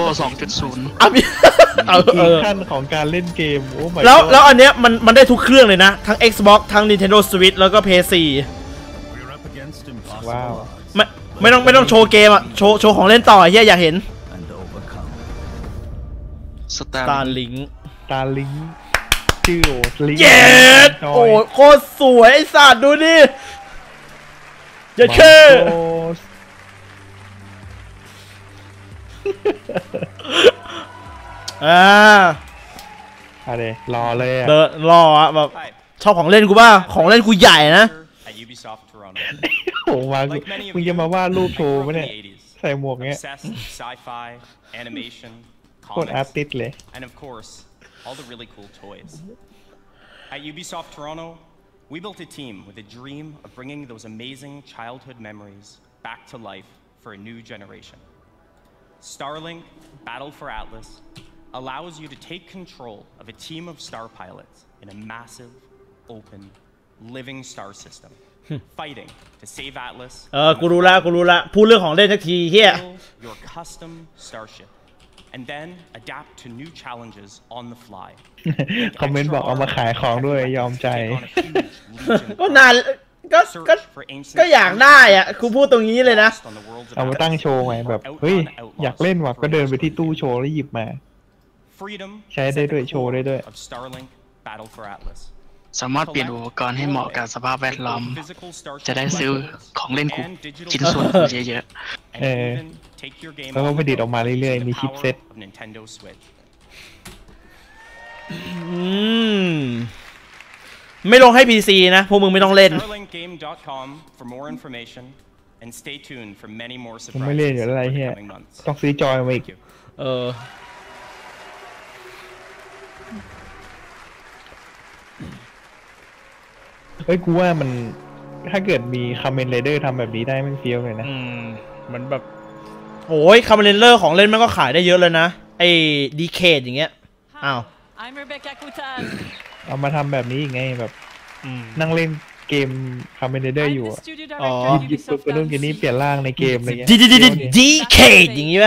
อ่ะมีอีกขั้นของการเล่นเกมโอ้ my แล้วอันเนี้ยมันได้ทุกเครื่องเลยนะทั้ง Xbox ทั้ง Nintendo Switch แล้วก็ PS4 ว้าวไม่ต้องโชว์เกมอ่ะโชว์ของเล่นต่อเฮียอยากเห็น Starlink ชื่อโอ้ลิงเย็ดโอ้โคตรสวยไอ้สัตว์ดูดิอย่าเชื่ออะไรรอเลยอ่ะรออ่ะแบบชอบของเล่นกูป่ะของเล่นกูใหญ่นะโอ้มามึงจะมาวาดรูปโชว์ไหมเนี่ยใส่หมวกเงี้ยโคตรอาร์ติสเลย all the really cool toys. At Ubisoft Toronto, we built a team with a dream of bringing those amazing childhood memories back to life for a new generation. Starlink Battle for Atlas allows you to take control of a team of star pilots in a massive, open, living star system, fighting to save Atlas. กูรู้ละพูดเรื่องของเล่นสักทีเฮีย Your custom starship.And then adapt to new challenges on the fly. คอมเมนต์บอกเอามาขายของด้วยยอมใจก็นานก็อยากได้อ่ะกูพูดตรงนี้เลยนะเอามาตั้งโชว์ไงแบบเฮ้ยอยากเล่นว่ะก็เดินไปที่ตู้โชว์แล้วหยิบมาใช้ได้ด้วยโชว์ได้ด้วยสามารถเปลี่ยนอุปกรณ์ให้เหมาะกับสภาพแวดล้อมจะได้ซื้อของเล่นกูชิ้นส่วนกูเยอะๆแล้วก็ผลิตออกมาเรื่อยๆมีชิปเซ็ตไม่ลงให้ PC นะพวกมึงไม่ต้องเล่นผมไม่เล่นอยู่อะไรเฮียต้องซื้อจอยมาอีกเฮ้ยกูว่ามันถ้าเกิดมีคาเมนไรเดอร์ทำแบบนี้ได้มันเฟี้ยวเลยนะมันแบบโอ้ยคาเมนไรเดอร์ของเล่นมันก็ขายได้เยอะเลยนะไอ้ดีเคดอย่างเงี้ยอ้าวเอามาทำแบบนี้อีกไงแบบนั่งเล่นเกมคาเมนไรเดอร์อยู่หยิบไปนู่นกันนี่เปลี่ยนร่างในเกมอะไรเงี้ยดีเคดอย่างงี้ไหม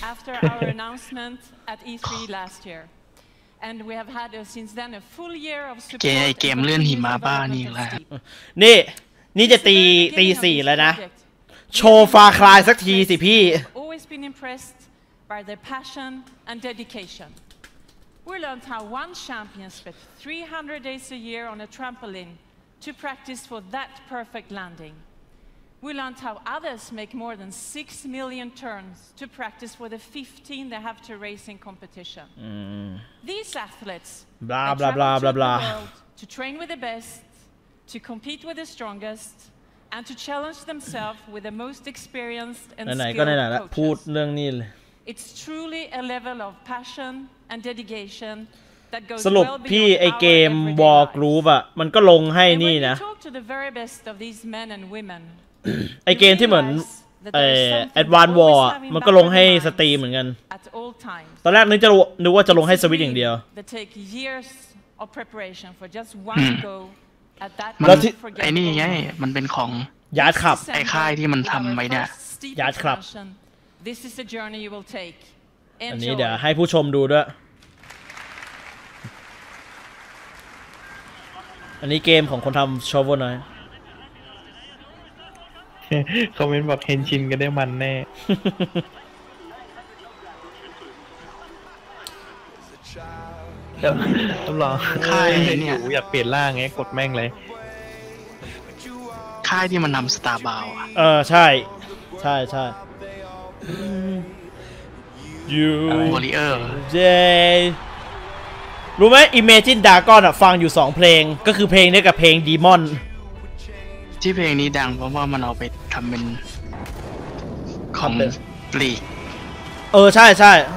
And we have had since then a full year of support. เกมเลื่อนหิมะบ้านี่แหละนี่จะตีสี่แล้วนะโชว์ฟาคลายสักทีสิพี่ Always been impressed by their passion and dedication. We learned how one champion spent 300 days a year on a trampoline to practice for that perfect landing. We learned how others make more than 6 million turns to practice for the 15 they have to race in competition. These athletes travel the world to train with the best, to compete with the strongest, and to challenge themselves with the most experienced and skilled coaches. It's truly a level of passion and dedication that goes well beyond our everyday lives. อ่ะมันก็ลงให้นี่นะ Talk to the very best of these men and women. ไอเกมที่เหมือนAdvanced War มันก็ลงให้สตรีมเหมือนกันตอนแรกนึกว่าจะลงให้สวิตช์อย่างเดียวแล้วที่ไอ้นี่ไงมันเป็นของยาร์ดคลับไอ้ค่ายที่มันทำไว้เนี่ยยาร์ดคลับอันนี้เดี๋ยวให้ผู้ชมดูด้วยอันนี้เกมของคนทำชอว์วน้อยคอมเมนต์บอกเฮนชินกันได้มันแน่ต้องลองค่ายเนี่ยอยากเปลี่ยนร่างไงกดแม่งเลยค่ายที่มันนำสตาร์บาวใช่วอริเออร์รู้ไหม Imagine Dragon อ่ะฟังอยู่2เพลงก็คือเพลงนี้กับเพลง Demon ที่เพลงนี้ดังเพราะว่ามันเอาไปทำเป็นของปลีกใช่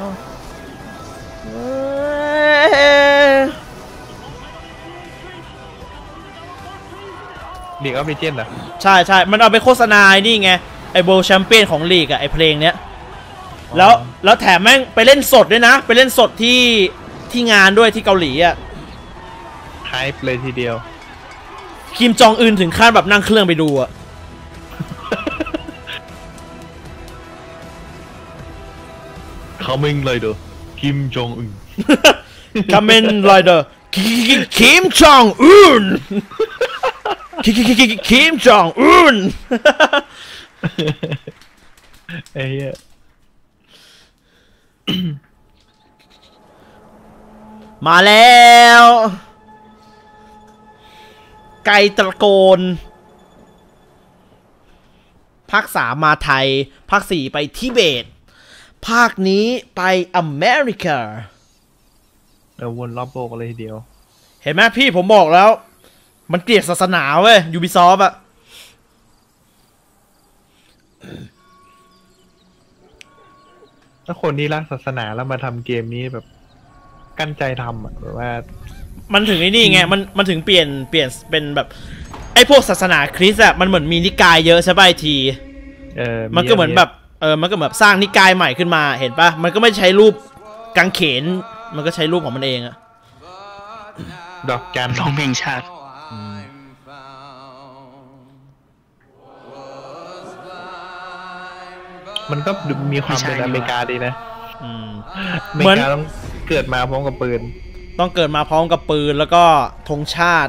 ลีกออฟเลเจนด์เหรอใช่มันเอาไปโฆษณานี่ไงไอ้ World Champion ของลีกอะไอ้เพลงเนี้ยแล้วแถมแม่งไปเล่นสดด้วยนะไปเล่นสดที่งานด้วยที่เกาหลีอะไฮป์เลยทีเดียวคิมจองอึนถึงขั้นแบบนั่งเครื่องไปดูอะค Coming Rider Kim Jong Un Kamen Rider Kim Jong Un Kim Jong Un ไอ้เหี้ยมาแล้วไก่ตะโกนภาค3มาไทยภาค4ไปทิเบตภาคนี้ไปอเมริกาวนรอบโลกเลยทีเดียวเห็นไหมพี่ผมบอกแล้วมันเกลียดศาสนาเว้ย Ubisoft อะถ้าคนที่รักศาสนาแล้วมาทำเกมนี้แบบกั้นใจทำอะแบบว่ามันถึงไอ้นี่ไงมันถึงเปลี่ยนเป็นแบบไอ้พวกศาสนาคริสต์อะมันเหมือนมีนิกายเยอะใช่ป่ะทีมันก็เหมือนแบบมันก็แบบสร้างนิกายใหม่ขึ้นมาเห็นป่ะมันก็ไม่ใช้รูปกางเขนมันก็ใช้รูปของมันเองอะดอกจันร้องเพลงชาติมันก็มีความเป็นอเมริกาดีนะอเมริกาต้องเกิดมาพร้อมกับปืนแล้วก็ธงชาติ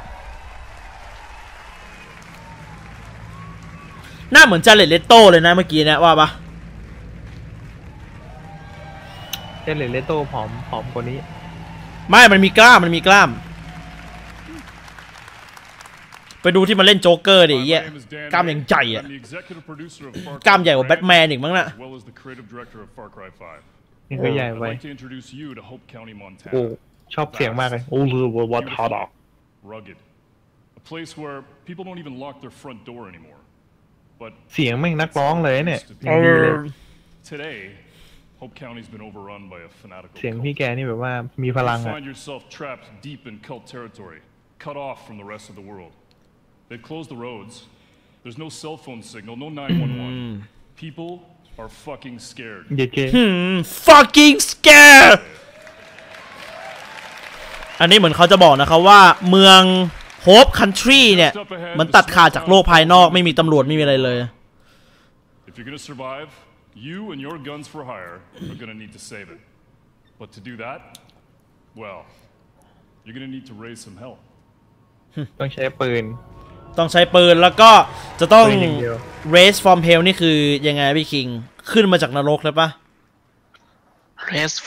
หน้าเหมือนจาเลตเลโต้เลยนะเมื่อกี้นะว่าปะจาเลตเลโต้ผอมกว่านี้ไม่มันมีกล้ามไปดูที่มันเล่นโจ๊กเกอร์ดิเหี้ยกล้ามอย่างใหญ่อะกล้ามใหญ่กว่าแบทแมนอีกมั้งน่ะนี่ก็ใหญ่ไปโอ้ชอบเสียงมากเลยโอ้ลือวัดฮอดอกเสียงแม่งนักร้องเลยเนี่ยเสียงพี่แกนี่แบบว่ามีพลังอะ They've closed the roads. There's no cell phone signal, no 911. People are fucking scared. Fucking scared. อันนี้เหมือนเขาจะบอกนะครับว่าเมืองโฮปคันทรีเนี่ยมันตัดขาดจากโลกภายนอกไม่มีตำรวจไม่มีอะไรเลย If you're gonna survive, you and your guns for hire are gonna need to save it. But to do that, well, you're gonna need to raise some hell. ต้องใช้ปืนแล้วก็จะต้อง raise from hell นี่คือยังไงพี่คิงขึ้นมาจากนรกเลยปะ raise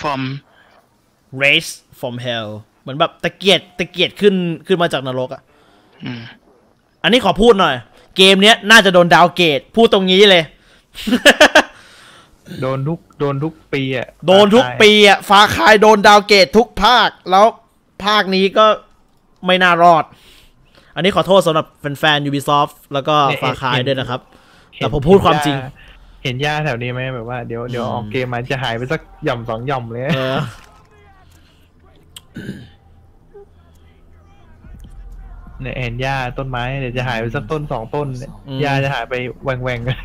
from hell เหมือนแบบตะเกียกขึ้นมาจากนรกอ่ะอันนี้ขอพูดหน่อยเกมเนี้ยน่าจะโดนดาวเกรดพูดตรงนี้เลยโดนทุกปีอ่ะฟาคายโดนดาวเกรดทุกภาคแล้วภาคนี้ก็ไม่น่ารอดอันนี้ขอโทษสำหรับแฟน Ubisoft แล้วก็ฟาคายด้วยนะครับแต่ผมพูดความจริงเห็นย่าแถวนี้ไหมแบบว่าเดี๋ยวออกเกมมันจะหายไปสักหย่อม2หย่อมเลยเนี่ยเห็นย่าต้นไม้เดี๋ยวจะหายไปสักต้น2ต้นย่าจะหายไปแหว่งๆ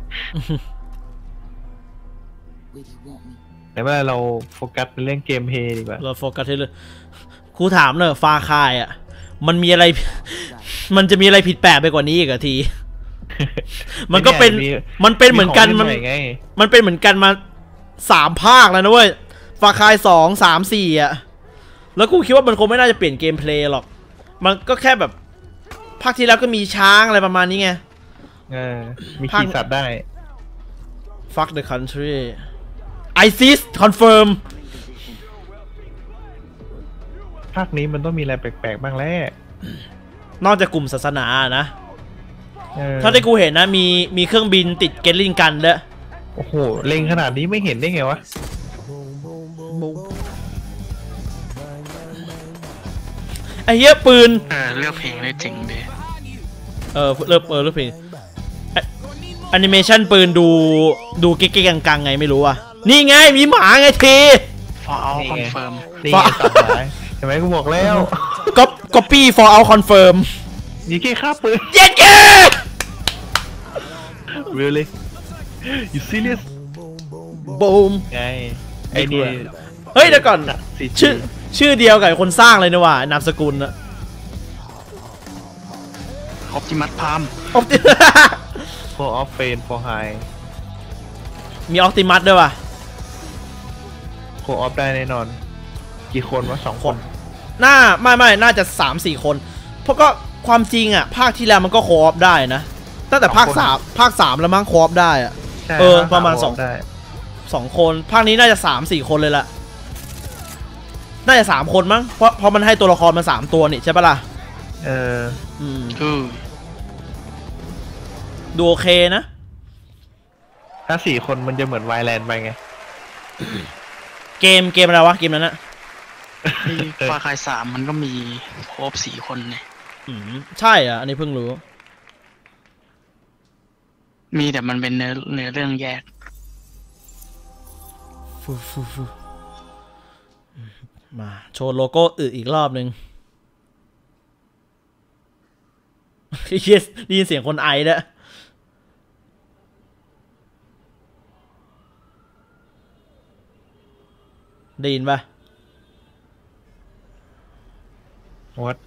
แต่ว่าเราโฟกัสเป็นเรื่องเกมเพลย์ดีกว่าเราโฟกัสที่เลยครูถามเนอะฟาคายอ่ะมันจะมีอะไรผิดแปลกไปกว่านี้อีกอะที มันเป็นเหมือนกันมันเป็นเหมือนกันมา3ภาคแล้วนะเว้ยฟาคาย2 3 4อ่ะแล้วกูคิดว่ามันคงไม่น่าจะเปลี่ยนเกมเพลย์หรอกมันก็แค่แบบภาคที่แล้วก็มีช้างอะไรประมาณนี้ไงมีขี่สัตว์ได้ Fuck the country ISIS confirm ภาคนี้มันต้องมีอะไรแปลกๆบ้างแล้วนอกจากกลุ่มศาสนานะถ้าที่กูเห็นนะมีเครื่องบินติดเกลลิงกันด้วยโอ้โหเล็งขนาดนี้ไม่เห็นได้ไงวะไอ้เหี้ยปืนเลือกเพลงได้จริงดิเลือกเพลงแอนิเมชันปืนดูเก๊กๆกังๆไงไม่รู้อ่ะนี่ไงมีหมาไงที for all confirm นี่ตัดหมายเห็นไหมกูบอกแล้ว copy for all confirm นี่แค่ฆ่าปืนเย็ดแก really you serious บูมไงไอ้นี่เฮ้ยเดี๋ยวก่อนชื่อเดียวกับคนสร้างเลยนะว่านามสกุลอะ Optimus Prime for off pain for high มี Optimus ด้วยว่ะโคออฟได้แน่นอนกี่คนวะ2 คนไม่น่าจะ3-4 คนเพราะก็ความจริงอ่ะภาคที่แล้วมันก็โคออฟได้นะตั้งแต่ภาค3แล้วมั้งโคออฟได้อ่ะประมาณ2 คนภาคนี้น่าจะ3-4 คนเลยละน่าจะ3 คนมั้งเพราะมันให้ตัวละครมา3 ตัวนี่ใช่ปะล่ะดูโอเคนะถ้า4 คนมันจะเหมือนไวแลนด์ไปไงเกมอะไรวะเกมนั้นนะฟาคาย3มันก็มีโคบ4 คนเนี่ยใช่อ่ะอันนี้เพิ่งรู้มีแต่มันเป็นเนื้อเรื่องแยกมาโชว์โลโก้อีกรอบนึงได้ยินเสียงคนไอด้วยได้ยินปะ What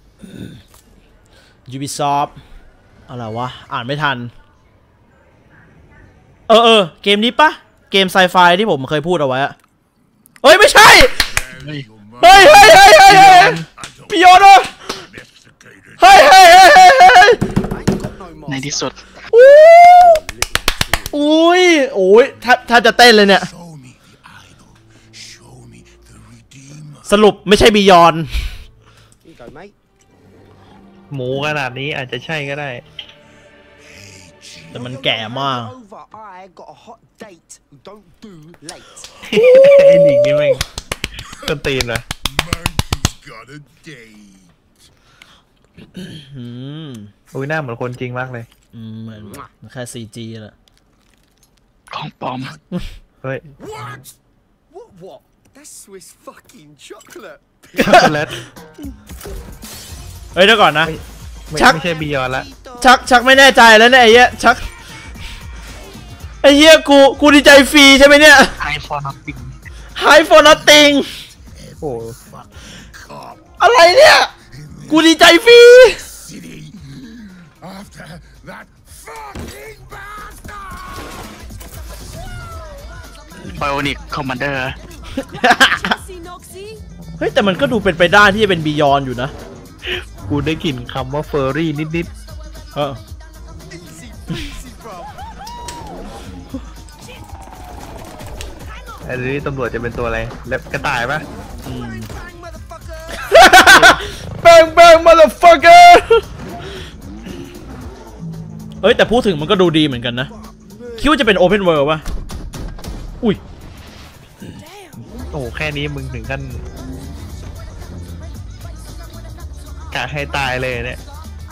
Ubisoft อะไรวะอ่านไม่ทันเกมนี้ปะเกมไซไฟที่ผมเคยพูดเอาไว้อะเฮ้ยไม่ใช่เฮ้ยพี่โยนวะเฮ้ยในที่สุดอุ้ยถ้าจะเต้นเลยเนี่ยสรุปไม่ใช่บียอนหมูขนาดนี้อาจจะใช่ก็ได้แต่มันแก่มากไอ้หนิงนี่แม่งต้นตีนนะอุ้ยหน้าเหมือนคนจริงมากเลยเหมือนแค่ CG แหละของปลอมเฮ้ยเฮ้ยเดี๋ยวก่อนนะชักไม่ใช่บียอนละชักไม่แน่ใจแล้วเนี่ยไอ้เหี้ยชักไอ้เหี้ยกูดีใจฟรีใช่ไหมเนี่ย High for nothing โอ้อะไรเนี่ยกูดีใจฟรีไบโอนิกคอมมานเดอร์เฮ้ยแต่มันก็ดูเป็นไปได้ที่จะเป็นบียอนอยู่นะกูได้กลิ่นคำว่าเฟอร์รี่นิดอันนี้ตำรวจจะเป็นตัวอะไรเล็บกระต่ายปะ bang motherfucker เฮ้ยแต่พูดถึงมันก็ดูดีเหมือนกันนะคิดว่าจะเป็น Open World ป่ะอุ้ยโอ้แค่นี้มึงถึงกันกะให้ตายเลยเนี่ย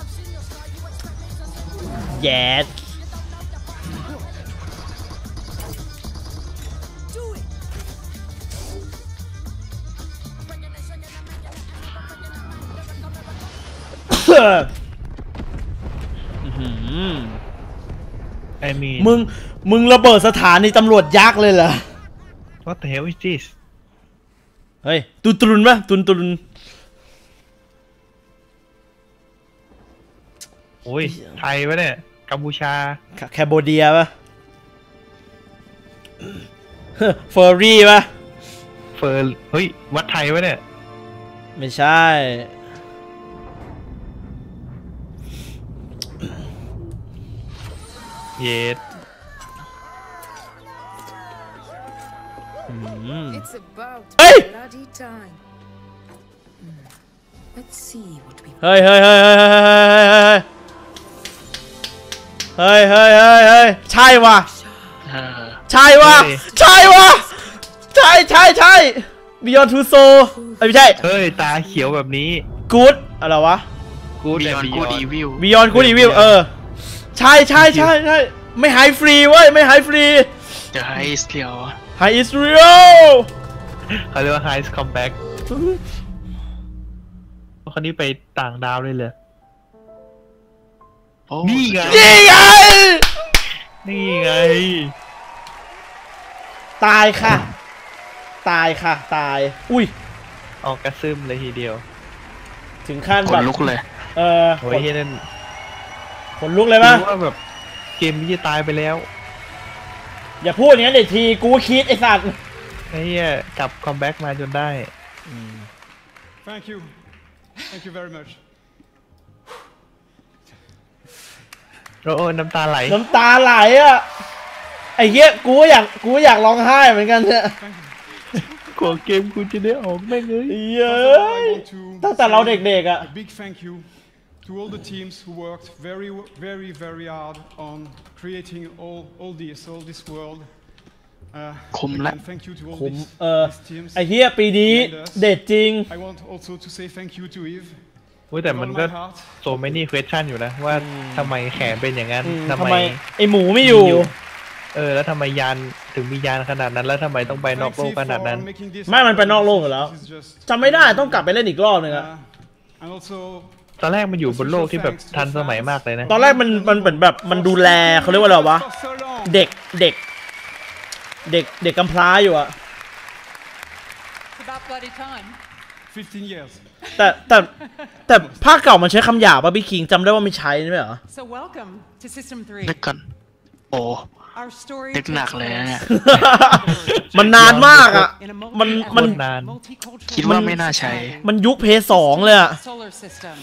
แย่ไอ้มีมึงระเบิดสถานีตำรวจยักษ์เลยเหรอ What the hell is this เฮ้ยตุนปะตุนโอ้ยไทยปะเนี่ยกัมพูชาแคมโบเดียปะเฟอร์รี่ปะเฮ้ยวัดไทยปะเนี่ยไม่ใช่เย็ดเฮ้ยเฮ้ยใช่วะใช่บิยอนทูโซไม่ใช่เฮ้ยตาเขียวแบบนี้กู๊ดอะไรวะกู๊ดบิยอนกู๊ดอีวิวใช่ไม่หายฟรีเว้ยไม่หายฟรีจะไฮอิสเรียลไฮอิสเรียลเขาเรียกว่าไฮส์คัมแบ็กคนนี้ไปต่างดาวเลยเลยนี่ไงตายค่ะอุ้ยออกกระซึมเลยทีเดียวถึงขั้นแบบลุกเลยโอ้ยนั่นคนลุกเลยปะว่าแบบเกมนี้จะตายไปแล้วอย่าพูดอย่างนั้นเดี๋ยวทีกูคิดไอ้สัตว์ไอ้เหี้ยกลับคัมแบ็กมาจนได้ Thank you very much โอ้น้ำตาไหลน้ำตาไหลอ่ะไอ้เหี้ยกูอยากร้องไห้เหมือนกันเนี่ยกลัวเกมกูจะได้ออกแม่งเลยเย้ยตั้งแต่เราเด็กๆอ่ะ A big thank you to all the teams who worked very hard on creating all this world คุ้มละ and thank you to all ผม these teams ไอ้เหี้ยปีนี้เด็ดจริง I want also to say thank you to Eve แต่มันก็โซไม่นี่เควสชั่นอยู่นะว่าทำไมแขนเป็นอย่างนั้นทำไมไอหมูไม่อยู่แล้วทำไมยานถึงมียานขนาดนั้นแล้วทำไมต้องไปนอกโลกขนาดนั้นไม่มันไปนอกโลกอยู่แล้วจำไม่ได้ต้องกลับไปเล่นอีกรอบนึงอะ and also ตอนแรกมันอยู่บนโลกที่แบบทันสมัยมากเลยนะตอนแรกมันเหมือนแบบมันดูแลเขาเรียกว่าอะไรวะเด็กกำพร้าอยู่อะ It's about bloody time. 15 years แต่ภาคเก่ามันใช้คำหยาบป่ะพี่คิงจำได้ว่าไม่ใช้ใช่ไหมเหรอ So welcome to System นึก 3. ก่อน โอ้ Our story นึกหนักเลยนะเนี่ยมันนานมากอะมันนานคิดว่าไม่น่าใช้มันยุคเพย์2เลยอะ solar system.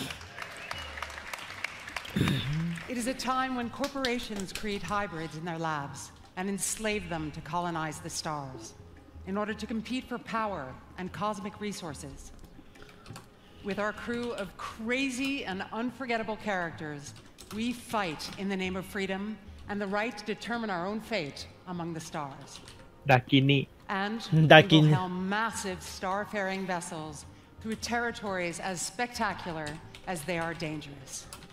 It is a time when corporations create hybrids in their labs and enslave them to colonize the stars in order to compete for power and cosmic resources. With our crew of crazy and unforgettable characters, we fight in the name of freedom and the right to determine our own fate among the stars. ดากินี่ And we will helm massive starfaring vessels through territories as spectacular as they are dangerous.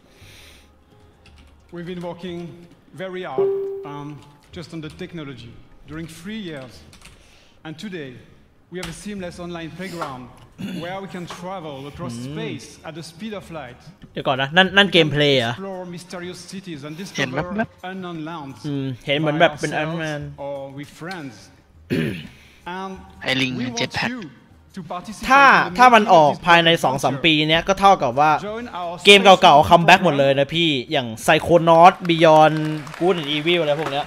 We've been working very hard just on the technology during 3 years. And today, we have a seamless online playground where we can travel across space at the speed of light. เดี๋ยวก่อนนะนั่นเกมเพลย์อะ Explore mysterious cities and discover unknown lands. เห็นเหมือนแบบเป็นอันแมน or with friends. And ไอ้ลิง we เจ็ต want แพ็ค you to participate ถ้า in the มัน making อ of อก this ภายใน project. 2-3 ปีเนี้ยก็เท่ากับว่า Join our เกมเก่าๆ special คัมแบ็กหมดเลย program นะพี่อย่างไซโคนอสบิยอนกูดแอนด์อีวิลอะไรพวกเนี้ย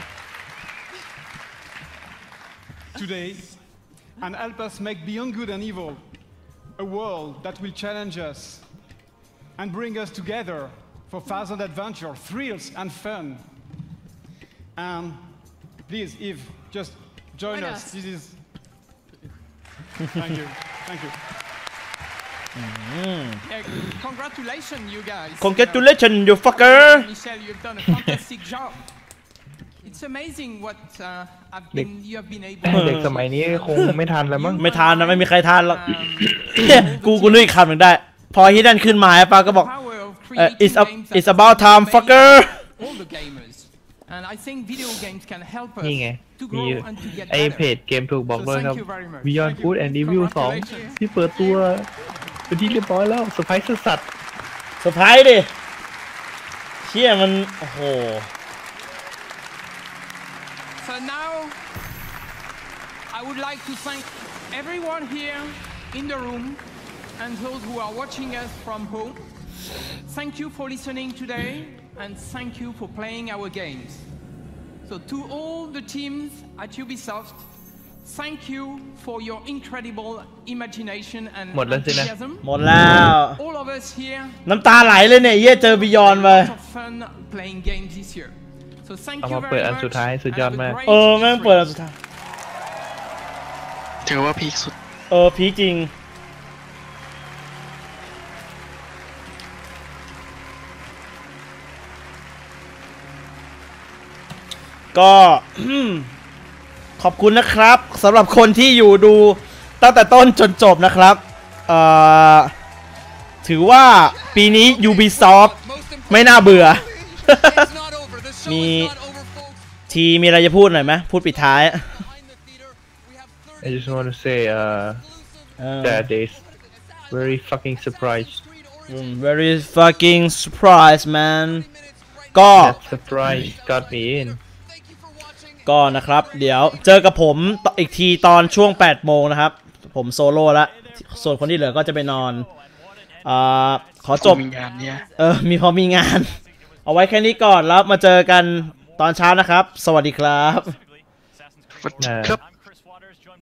today and help us make Beyond Good and Evil a world that will challenge us and bring us together for thousand adventure, thrills and fun. And please, Eve, just join us. This is. Thank you. Thank you. Congratulations, you guys. Congratulations you fucker Michelle, you've done a fantastic job. It's amazing what you have been able เด็กสมัยนี้คงไม่ทันแล้วมั้งไม่ทานนะไม่มีใครทานหรอก กูนึกอีกคำหนึ่งได้ พอฮิดันขึ้นมาป้าก็บอกit's about time fucker all the gamers. And I think video games can help us นี่ไง to มี grow and to get ไอ better. เพจเกมถูกบอกด้วยครับ So thank you very much. Beyond Good and Evil 2 ที่เปิดตัวเป็นที่เรียบร้อยแล้วเซอร์ไพรส์สัสเซอร์ไพรส์ดิเชี่ยมันโอ้โห So now, I would like to thank everyone here in the room and those who are watching us from home. Thank you for listening today and thank you for playing our games. So to all the teams at Ubisoft, thank you for your incredible imagination and หมดแล้วสินะ enthusiasm. หมดแล้ว All of us here น้ำตาไหลเลยเนี่ยเย่เจอบิยอนไป had a lot of fun playing games this year. So thank เอา you มาเปิด very อัน much. สุดท้ายสุดยอด and have มาก a great แม่งเปิดอันสุดท้ายถือว่าพีคสุดพีคจริง ก็ ขอบคุณนะครับสำหรับคนที่อยู่ดูตั้งแต่ต้นจนจบนะครับถือว่าปีนี้ Ubisoft ไม่น่าเบื่อ มีทีมีอะไรจะพูดหน่อยไหมพูดปิดท้าย I just want to say that is very fucking surprised very fucking surprised man ก็ that surprise got me in ก็นะครับเดี๋ยวเจอกับผมอีกทีตอนช่วง 8 โมงนะครับผมโซโล่ละส่วนคนที่เหลือก็จะไปนอนขอจบมีงานเนี่ยมีงาน เอาไว้แค่นี้ก่อนแล้วมาเจอกันตอนเช้านะครับ สวัสดีครับครับ